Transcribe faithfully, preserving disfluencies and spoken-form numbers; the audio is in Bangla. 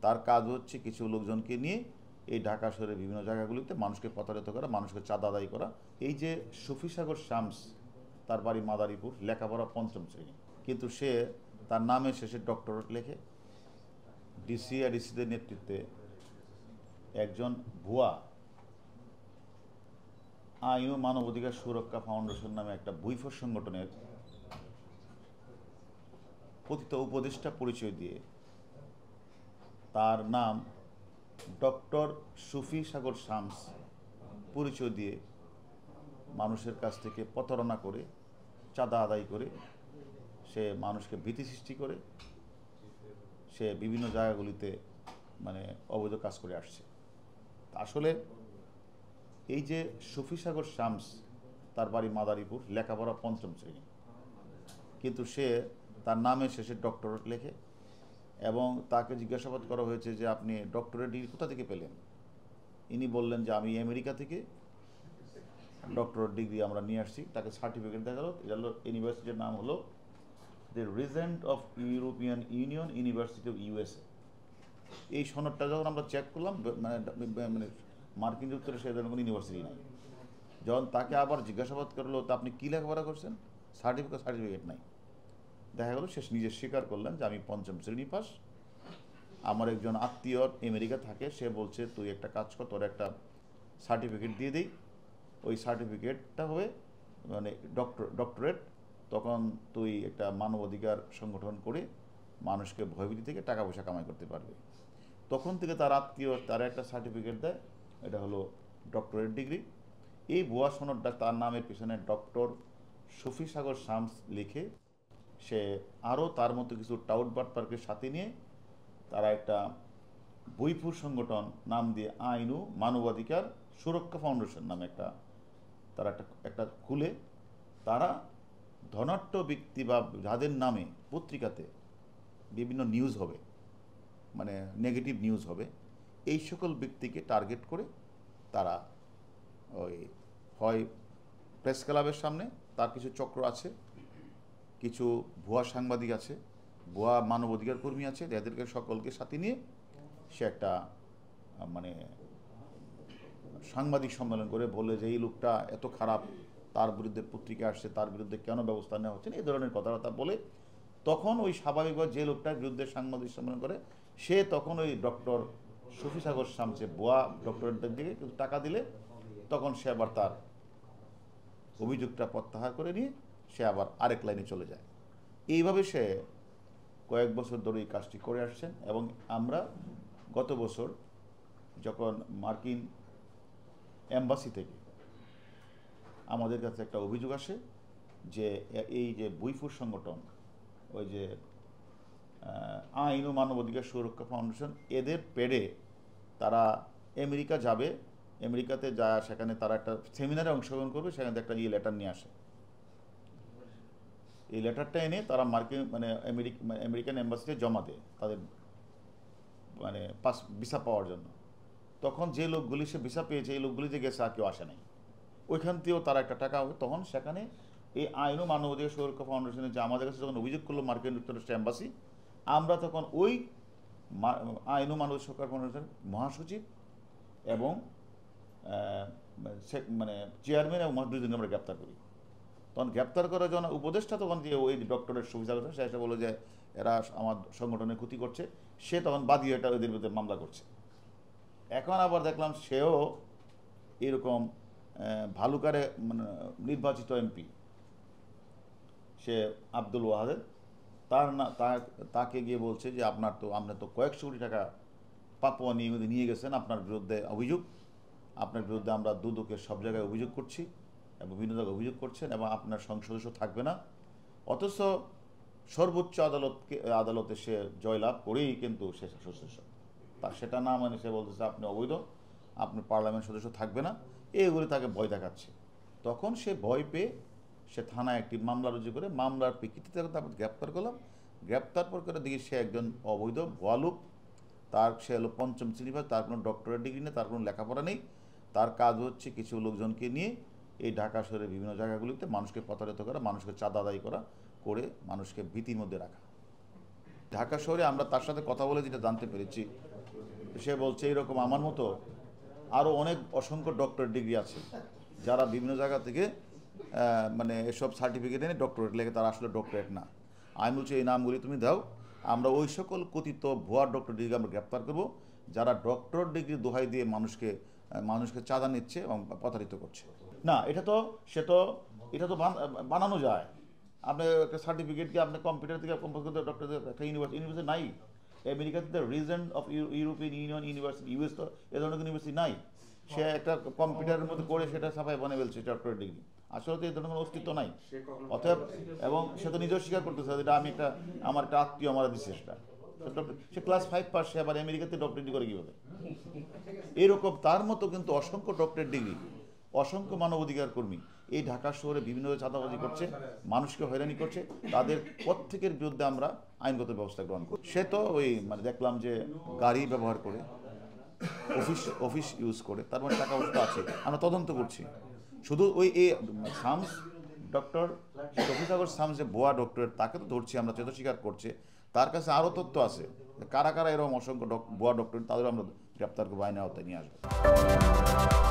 তার কাজ হচ্ছে কিছু লোকজনকে নিয়ে এই ঢাকা শহরের বিভিন্ন জায়গাগুলিতে মানুষকে প্রতারিত করা, মানুষকে চাঁদা আদায় করা। এই যে শফিসাগর শামস, তার বাড়ি মাদারীপুর, লেখাপড়া পঞ্চম শ্রেণী, কিন্তু সে তার নামের শেষে ডক্টরেট লেখে। ডিসি আর ডিসিদের নেতৃত্বে একজন ভুয়া আইন ও মানবাধিকার সুরক্ষা ফাউন্ডেশন নামে একটা বৈফর সংগঠনের কথিত উপদেষ্টা পরিচয় দিয়ে তার নাম ডক্টর শফিসাগর শামস পরিচয় দিয়ে মানুষের কাছ থেকে প্রতারণা করে, চাঁদা আদায় করে, সে মানুষকে ভীতি সৃষ্টি করে, সে বিভিন্ন জায়গাগুলিতে মানে অবৈধ কাজ করে আসছে। আসলে এই যে শফিসাগর শামস, তার বাড়ি মাদারীপুর, লেখাপড়া পঞ্চম শ্রেণী, কিন্তু সে তার নামের শেষে ডক্টরেট লেখে। এবং তাকে জিজ্ঞাসাবাদ করা হয়েছে যে আপনি ডক্টরেট ডিগ্রি কোথা থেকে পেলেন। ইনি বললেন যে আমি আমেরিকা থেকে ডক্টরেট ডিগ্রি আমরা নিয়ে আসছি। তাকে সার্টিফিকেট দেখা গেল। এটা হলো ইউনিভার্সিটির নাম হলো the regent of European union university of USA. এই সনদটা যখন আমরা চেক করলাম, মানে মানে মার্কিন যুক্তরাষ্ট্রে সে ধরনের কোনো ইউনিভার্সিটি নাই। যখন তাকে আবার জিজ্ঞাসাবাদ করলো তা আপনি কী লেখাপড়া করছেন, সার্টিফিকেট সার্টিফিকেট নাই। দেখা গেল সে নিজে স্বীকার করলেন যে আমি পঞ্চম শ্রেণী পাস। আমার একজন আত্মীয় আমেরিকা থাকে, সে বলছে তুই একটা কাজ কর, তোর একটা সার্টিফিকেট দিয়ে দিই। ওই সার্টিফিকেটটা হবে মানে ডক্টর ডক্টরেট তখন তুই একটা মানবাধিকার সংগঠন করে মানুষকে ভয়ভীতি থেকে টাকা পয়সা কামাই করতে পারবে। তখন থেকে তার আত্মীয় তারা একটা সার্টিফিকেট দেয়, এটা হলো ডক্টরেট ডিগ্রি। এই ভুয়া সনদটা তার নামের পিছনে ডক্টর শফিসাগর শামস লিখে সে আরও তার মতো কিছু টাউট বাটপারকে সাথে নিয়ে তারা একটা বৈপুর সংগঠন নাম দিয়ে আইন ও মানবাধিকার সুরক্ষা ফাউন্ডেশন নামে একটা তারা একটা একটা খুলে তারা ধনাঢ্য ব্যক্তি বা যাদের নামে পত্রিকাতে বিভিন্ন নিউজ হবে, মানে নেগেটিভ নিউজ হবে, এই সকল ব্যক্তিকে টার্গেট করে তারা ওই হয় প্রেস ক্লাবের সামনে তার কিছু চক্র আছে, কিছু ভুয়া সাংবাদিক আছে, ভুয়া মানবাধিকার কর্মী আছে, এদেরকে সকলকে সাথে নিয়ে সে একটা মানে সাংবাদিক সম্মেলন করে বলে যে এই লোকটা এত খারাপ, তার বিরুদ্ধে পত্রিকা আসছে, তার বিরুদ্ধে কেন ব্যবস্থা নেওয়া হচ্ছে না, এই ধরনের কথাবার্তা বলে। তখন ওই স্বাভাবিকভাবে যে লোকটার বিরুদ্ধে সাংবাদিক সম্মেলন করে সে তখন ওই ডক্টর শফিসাগর শামসে ভুয়া ডক্টরেটদের দিকে কিছু টাকা দিলে তখন সে আবার তার অভিযোগটা প্রত্যাহার করে নিয়ে সে আবার আরেক লাইনে চলে যায়। এইভাবে সে কয়েক বছর ধরে এই কাজটি করে আসছেন। এবং আমরা গত বছর যখন মার্কিন এম্বাসি থেকে আমাদের কাছে একটা অভিযোগ আসে যে এই যে বৈপুর সংগঠন, ওই যে আইন ও মানবাধিকার সুরক্ষা ফাউন্ডেশন, এদের পেডে তারা আমেরিকা যাবে, আমেরিকাতে যায় সেখানে তারা একটা সেমিনারে অংশগ্রহণ করবে, সেখানে একটা এই লেটার নিয়ে আসে। এই লেটারটা এনে তারা মার্কিন মানে আমেরিকা আমেরিকান এম্বাসিতে জমা দেয় তাদের মানে পাস ভিসা পাওয়ার জন্য। তখন যে লোকগুলি সে ভিসা পেয়েছে এই লোকগুলি যে গেছে আর কেউ আসে নাই, ওইখান থেকেও তারা একটা টাকা হবে। তখন সেখানে এই আইন ও মানবাধিকার সুরক্ষা ফাউন্ডেশনের যে আমাদের কাছে যখন অভিযোগ করলো মার্কিন যুক্তরাষ্ট্র এম্বাসি, আমরা তখন ওই আইন ও মানবাধিকার সুরক্ষা ফাউন্ডেশনের মহাসচিব এবং মানে চেয়ারম্যান এবং দুইজনকে আমরা গ্রেপ্তার করি। তখন গ্রেপ্তার করার জন্য উপদেষ্টা তখন যে ওই ডক্টরের সুবিধা করছে, সে এসে বলে যে এরা আমার সংগঠনের ক্ষতি করছে, সে তখন বাদী এটা ওদের বিরুদ্ধে মামলা করছে। এখন আবার দেখলাম সেও এরকম ভালুকারে মানে নির্বাচিত এমপি, সে আব্দুল ওয়াহাদের, তার না তাকে গিয়ে বলছে যে আপনার তো আপনি তো কয়েকশো কোটি টাকা পাপুয়া নিয়ে নিয়ে গেছেন, আপনার বিরুদ্ধে অভিযোগ, আপনার বিরুদ্ধে আমরা দুদকের সব জায়গায় অভিযোগ করছি এবং বিভিন্ন জায়গায় অভিযোগ করছেন এবং আপনার সংসদস্য থাকবে না। অথচ সর্বোচ্চ আদালতকে আদালতে সে জয়লাভ করেই কিন্তু সে সদস্য, তা সেটা না মানে সে বলতেছে আপনি অবৈধ, আপনি পার্লামেন্ট সদস্য থাকবে না, এইগুলি তাকে ভয় দেখাচ্ছে। তখন সে ভয় পেয়ে সে থানায় একটি মামলা রুজু করে, মামলার প্রেক্ষিতে তারপর গ্রেপ্তার করলাম। গ্রেপ্তার পর করে দেখি সে একজন অবৈধ ভুয়া লোক, তার সে হলো পঞ্চম শ্রেণী পাস, তার কোনো ডক্টরেট ডিগ্রি নেই, তার কোনো লেখাপড়া নেই। তার কাজ হচ্ছে কিছু লোকজনকে নিয়ে এই ঢাকা শহরের বিভিন্ন জায়গাগুলিতে মানুষকে প্রতারিত করা, মানুষকে চাঁদা আদায় করা, করে মানুষকে ভীতির মধ্যে রাখা। ঢাকা শহরে আমরা তার সাথে কথা বলে যেটা জানতে পেরেছি সে বলছে এরকম আমার মতো আরও অনেক অসংখ্য ডক্টর ডিগ্রি আছে যারা বিভিন্ন জায়গা থেকে মানে এসব সার্টিফিকেট এনে ডক্টরেট লেগে তারা আসলে ডক্টরেট না। আমি বলছি এই নামগুলি তুমি দাও, আমরা ওই সকল কথিত ভুয়া ডক্টর ডিগ্রি আমরা গ্রেপ্তার করবো যারা ডক্টর ডিগ্রি দোহাই দিয়ে মানুষকে মানুষকে চাঁদা নিচ্ছে এবং প্রতারিত করছে। না, এটা তো সে তো এটা তো বানানো যায়। আপনি একটা সার্টিফিকেটকে আপনি কম্পিউটার থেকে কম্পোজ করতে ডক্টর একটা ইউনিভার্সিটি ইউনিভার্সিটি নাই আমেরিকাতে, regent of European union university US তো এ ধরনের ইউনিভার্সিটি নাই। সে একটা কম্পিউটারের মধ্যে করে সেটা ছাপায় বানিয়ে ফেলছে ডক্টরেট ডিগ্রি। আসলে তো এই ধরনের কোনো অস্তিত্ব নাই। অতএব এবং সে তো নিজেও স্বীকার করতেছে যেটা আমি একটা আমার একটা আত্মীয় আমার দিচ্ছে সেটা সে ক্লাস ফাইভ পাস, সে আবার আমেরিকাতে ডক্টরেট ডিগ্রি করে কীভাবে? এরকম তার মতো কিন্তু অসংখ্য ডক্টরেট ডিগ্রি, অসংখ্য মানবাধিকার কর্মী এই ঢাকা শহরে বিভিন্ন চাঁদাবাজি করছে, মানুষকে হয়রানি করছে, তাদের প্রত্যেকের বিরুদ্ধে আমরা আইনগত ব্যবস্থা গ্রহণ করি। সে তো ওই মানে দেখলাম যে গাড়ি ব্যবহার করে অফিস অফিস ইউজ করে, তার মানে টাকা পয়সা আছে, আমরা তদন্ত করছি। শুধু ওই এই শামস ডক্টর শফি সাগর শামস যে ভুয়া ডক্টরেট তাকে তো ধরছি আমরা, চেত স্বীকার করছে, তার কাছে আরও তথ্য আছে কারা কারা এরকম অসংখ্য ভুয়া ডক্টরেট, তাদের আমরা গ্রেপ্তার করবো, আইনের আওতায় নিয়ে আসবো।